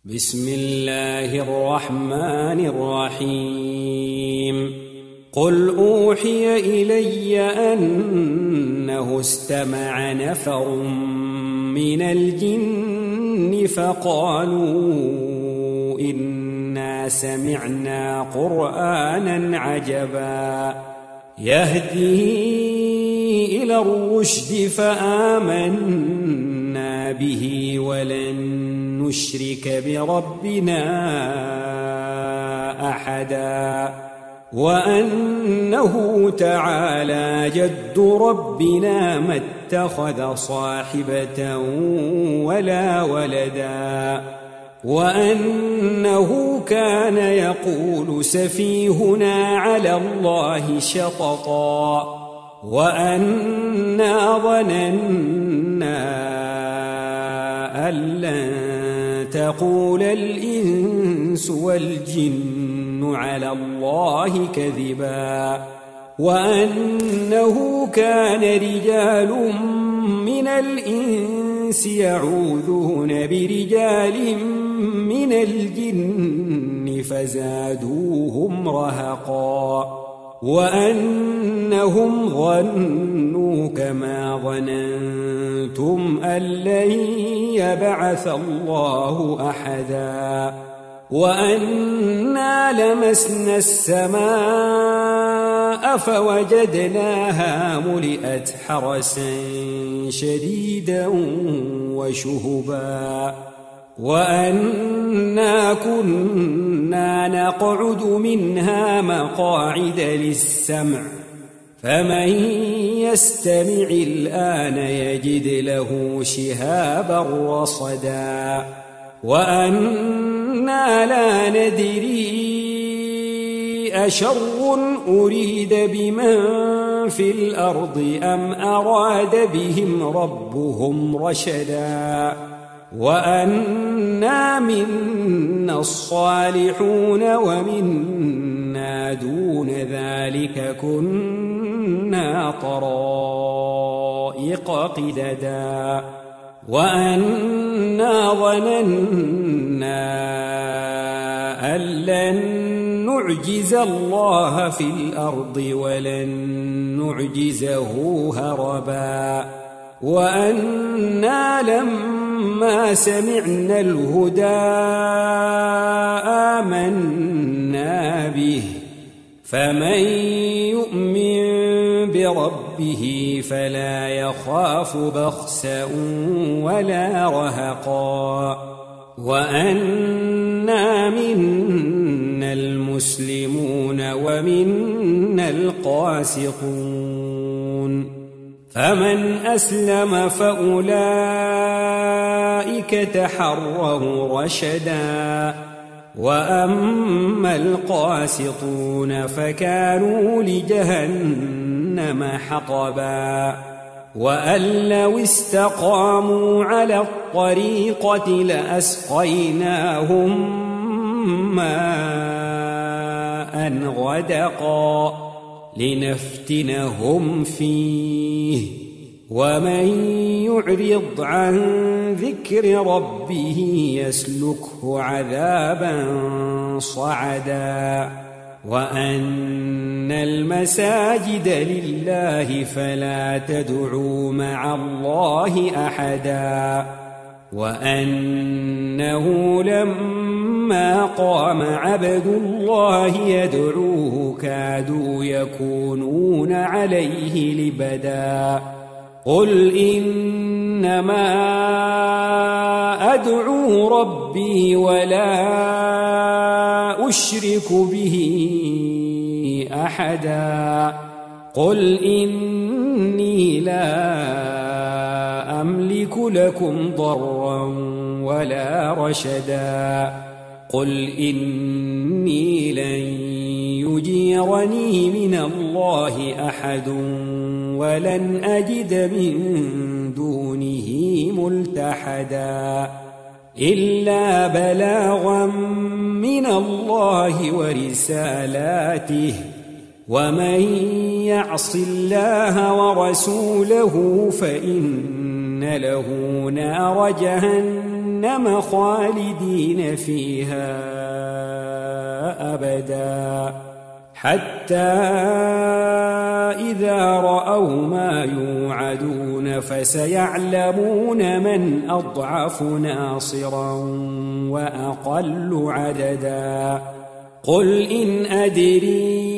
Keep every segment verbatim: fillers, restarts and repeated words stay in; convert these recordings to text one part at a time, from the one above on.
بسم الله الرحمن الرحيم قل أوحي إلي أنه استمع نفر من الجن فقالوا إنا سمعنا قرآنا عجبا يهدي إلى الرشد فآمنا به ولن نشرك بربنا أحدا وأنه تعالى جد ربنا ما اتخذ صاحبة ولا ولدا وأنه كان يقول سفيهنا على الله شططا وأنا ظننا أن لن تقول الإنس والجن على الله كذبا وأنه كان رجال من الإنس يعوذون برجال من الجن فزادوهم رهقا وأنهم ظنوا كما ظننتم أن لن يبعث الله أحدا وأنا لمسنا السماء فوجدناها ملئت حرسا شديدا وشهبا وأنا كنا نقعد منها مقاعد للسمع فمن يستمع الآن يجد له شهابا رصدا وأنا لا ندري أشر أريد بمن في الأرض أم أراد بهم ربهم رشدا وأنا منا الصالحون ومنا دون ذلك كنا طرائق قددا وأنا ظننا أن لن نعجز الله في الأرض ولن نعجزه هربا وأنا لما سمعنا الهدى آمنا به فمن يؤمن بربه فلا يخاف بخسا ولا رهقا وأنا منا المسلمون ومنا القاسطون فمن أسلم فأولئك تحروا رشدا وأما القاسطون فكانوا لجهنم حطبا وأن لو استقاموا على الطريقة لأسقيناهم ماء غدقا لنفتنهم فيه ومن يعرض عن ذكر ربه يسلكه عذابا صعدا وأن المساجد لله فلا تدعوا مع الله أحدا وأنه لما قام عبد الله يدعوه كادوا يكونون عليه لبدا قل إنما أدعو ربي ولا أشرك به أحدا قل إني لا أملك لكم ضرا ولا رشدا قل إني لن يجيرني من الله أحد ولن أجد من دونه ملتحدا إلا بلاغا من الله ورسالاته ومن يعص الله ورسوله فإن له نار جهنم جهنم خالدين فيها أبدا حتى إذا رأوا ما يوعدون فسيعلمون من أضعف ناصرا وأقل عددا قل إن أدري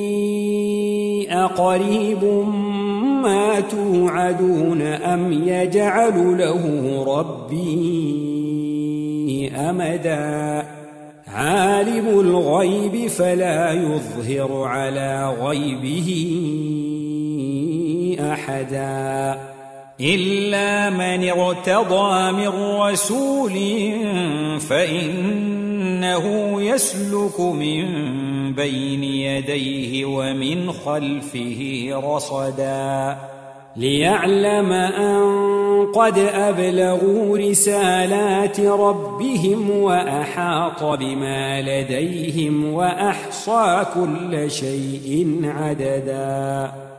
أقريب ما توعدون أم يجعل له ربي أمدا عالم الغيب فلا يظهر على غيبه أحدا إلا من ارتضى من رسول فإنه يسلك من بين يديه ومن خلفه رصدا ليعلم أن قد أبلغوا رسالات ربهم وأحاط بما لديهم وأحصى كل شيء عددا